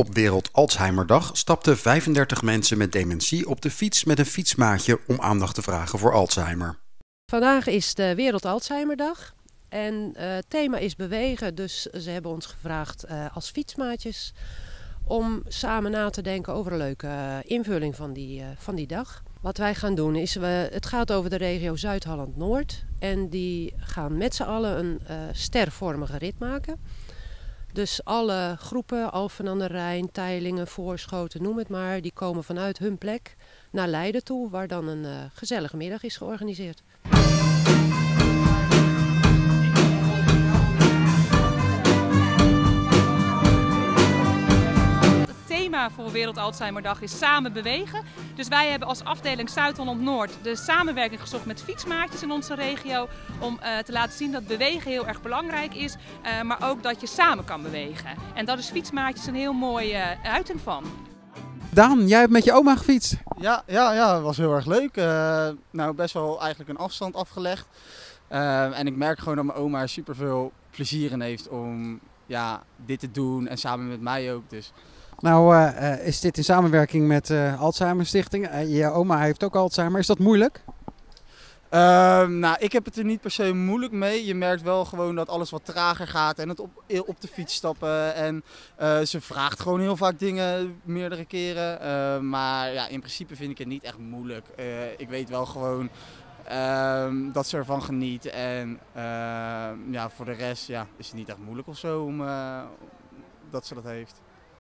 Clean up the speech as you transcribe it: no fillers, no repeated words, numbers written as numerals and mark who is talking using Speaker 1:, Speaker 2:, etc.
Speaker 1: Op Wereld Alzheimerdag stapten 35 mensen met dementie op de fiets met een fietsmaatje om aandacht te vragen voor Alzheimer.
Speaker 2: Vandaag is de Wereld Alzheimerdag en het thema is bewegen, dus ze hebben ons gevraagd als fietsmaatjes om samen na te denken over een leuke invulling van die dag. Wat wij gaan doen is, het gaat over de regio Zuid-Holland-Noord en die gaan met z'n allen een stervormige rit maken. Dus alle groepen, Alphen aan de Rijn, Teylingen, Voorschoten, noem het maar, die komen vanuit hun plek naar Leiden toe, waar dan een gezellige middag is georganiseerd.
Speaker 3: Het thema voor Wereld Alzheimerdag is samen bewegen. Dus wij hebben als afdeling Zuid-Holland-Noord de samenwerking gezocht met fietsmaatjes in onze regio. Om te laten zien dat bewegen heel erg belangrijk is, maar ook dat je samen kan bewegen. En daar is fietsmaatjes een heel mooie uiting van.
Speaker 4: Daan, jij hebt met je oma gefietst.
Speaker 5: Ja, dat was heel erg leuk. Nou, best wel eigenlijk een afstand afgelegd. En ik merk gewoon dat mijn oma er super veel plezier in heeft om dit te doen en samen met mij ook. Dus.
Speaker 4: Nou, is dit in samenwerking met Alzheimer Stichting. Je oma heeft ook Alzheimer. Is dat moeilijk?
Speaker 5: Nou, ik heb het er niet per se moeilijk mee. Je merkt wel gewoon dat alles wat trager gaat en het op de fiets stappen. En ze vraagt gewoon heel vaak dingen meerdere keren. Maar ja, in principe vind ik het niet echt moeilijk. Ik weet wel gewoon dat ze ervan geniet. En voor de rest is het niet echt moeilijk of zo dat ze dat heeft.